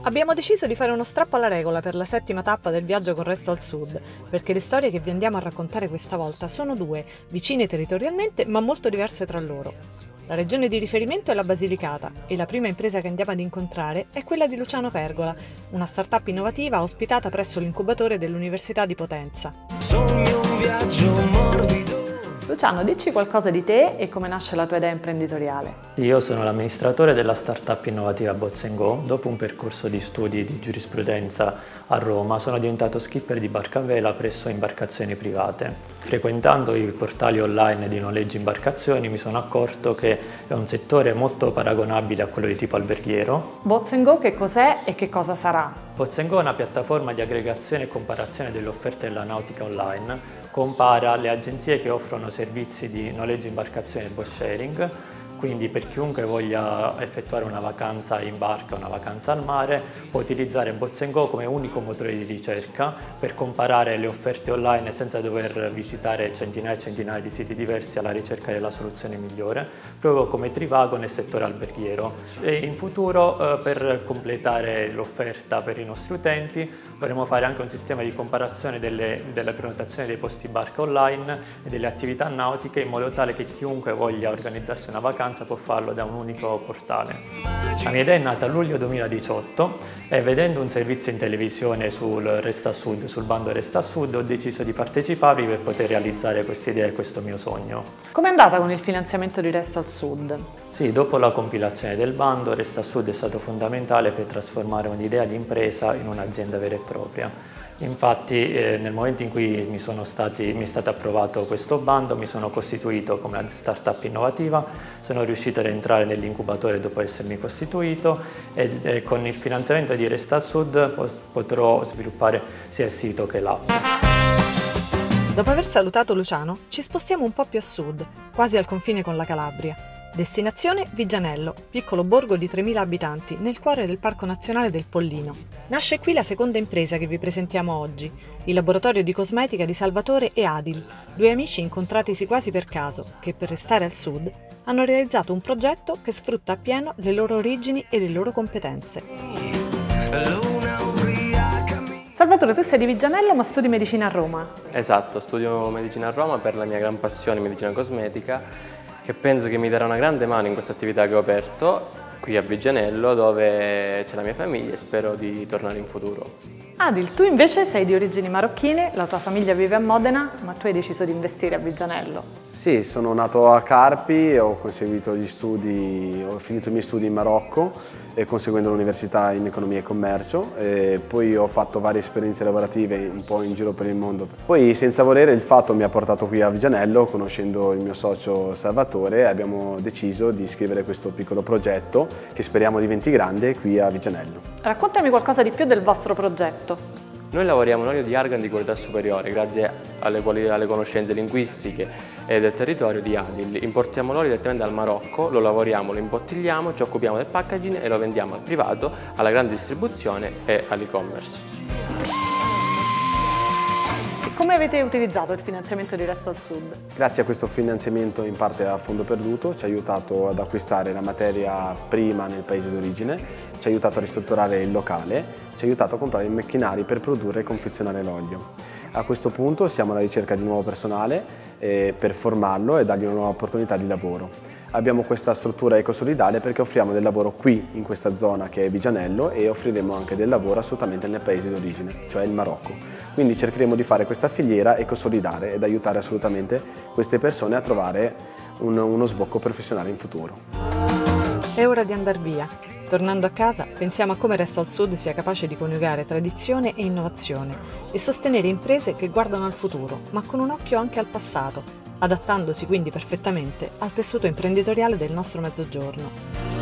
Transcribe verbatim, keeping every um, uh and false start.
Abbiamo deciso di fare uno strappo alla regola per la settima tappa del viaggio con Resto al Sud, perché le storie che vi andiamo a raccontare questa volta sono due, vicine territorialmente ma molto diverse tra loro. La regione di riferimento è la Basilicata e la prima impresa che andiamo ad incontrare è quella di Luciano Pergola, una startup innovativa ospitata presso l'incubatore dell'Università di Potenza. Sogno un viaggio morbido. Luciano, dici qualcosa di te e come nasce la tua idea imprenditoriale. Io sono l'amministratore della startup innovativa Boats and Go. Dopo un percorso di studi di giurisprudenza a Roma sono diventato skipper di barca a vela presso imbarcazioni private. Frequentando i portali online di noleggio imbarcazioni mi sono accorto che è un settore molto paragonabile a quello di tipo alberghiero. Boats and Go che cos'è e che cosa sarà? Boats and Go è una piattaforma di aggregazione e comparazione delle offerte della nautica online. Compara le agenzie che offrono servizi di noleggio imbarcazioni e boat sharing, quindi per chiunque voglia effettuare una vacanza in barca o una vacanza al mare può utilizzare Boats and Go come unico motore di ricerca per comparare le offerte online senza dover visitare centinaia e centinaia di siti diversi alla ricerca della soluzione migliore, proprio come Trivago nel settore alberghiero. E in futuro, eh, per completare l'offerta per i nostri utenti, vorremmo fare anche un sistema di comparazione delle, delle prenotazioni dei posti barca online e delle attività nautiche in modo tale che chiunque voglia organizzarsi una vacanza può farlo da un unico portale. La mia idea è nata a luglio duemiladiciotto e vedendo un servizio in televisione sul Resta Sud, sul bando Resta Sud, ho deciso di parteciparvi per poter realizzare questa idea e questo mio sogno. Com'è andata con il finanziamento di Resto al Sud? Sì, dopo la compilazione del bando, Resta Sud è stato fondamentale per trasformare un'idea di impresa in un'azienda vera e propria. Infatti eh, nel momento in cui mi, sono stati, mi è stato approvato questo bando mi sono costituito come startup innovativa, sono riuscito ad entrare nell'incubatore dopo essermi costituito e eh, con il finanziamento di Resta Sud potrò sviluppare sia il sito che l'app. Dopo aver salutato Luciano ci spostiamo un po' più a sud, quasi al confine con la Calabria. Destinazione Viggianello, piccolo borgo di tremila abitanti nel cuore del Parco Nazionale del Pollino. Nasce qui la seconda impresa che vi presentiamo oggi, il laboratorio di cosmetica di Salvatore e Adil, due amici incontratisi quasi per caso, che per restare al sud hanno realizzato un progetto che sfrutta appieno le loro origini e le loro competenze. Salvatore, tu sei di Viggianello ma studi medicina a Roma. Esatto, studio medicina a Roma per la mia gran passione medicina cosmetica, che penso che mi darà una grande mano in questa attività che ho aperto qui a Viggianello, dove c'è la mia famiglia e spero di tornare in futuro. Adil, tu invece sei di origini marocchine, la tua famiglia vive a Modena, ma tu hai deciso di investire a Viggianello. Sì, sono nato a Carpi, ho conseguito gli studi, ho finito i miei studi in Marocco e conseguendo l'università in economia e commercio, e poi ho fatto varie esperienze lavorative un po' in giro per il mondo. Poi senza volere il fatto mi ha portato qui a Viggianello, conoscendo il mio socio Salvatore, abbiamo deciso di scrivere questo piccolo progetto che speriamo diventi grande qui a Viggianello. Raccontami qualcosa di più del vostro progetto. Noi lavoriamo in olio di argan di qualità superiore grazie alle, alle conoscenze linguistiche e del territorio di Adil. Importiamo l'olio direttamente dal Marocco, lo lavoriamo, lo imbottigliamo, ci occupiamo del packaging e lo vendiamo al privato, alla grande distribuzione e all'e-commerce. Come avete utilizzato il finanziamento di Resto al Sud? Grazie a questo finanziamento in parte a fondo perduto ci ha aiutato ad acquistare la materia prima nel paese d'origine, ci ha aiutato a ristrutturare il locale, ci ha aiutato a comprare i macchinari per produrre e confezionare l'olio. A questo punto siamo alla ricerca di nuovo personale eh, per formarlo e dargli una nuova opportunità di lavoro. Abbiamo questa struttura ecosolidale perché offriamo del lavoro qui in questa zona che è Viggianello e offriremo anche del lavoro assolutamente nel paese d'origine, cioè il Marocco. Quindi cercheremo di fare questa filiera ecosolidale ed aiutare assolutamente queste persone a trovare un, uno sbocco professionale in futuro. È ora di andar via. Tornando a casa, pensiamo a come Resto al Sud sia capace di coniugare tradizione e innovazione e sostenere imprese che guardano al futuro, ma con un occhio anche al passato, adattandosi quindi perfettamente al tessuto imprenditoriale del nostro Mezzogiorno.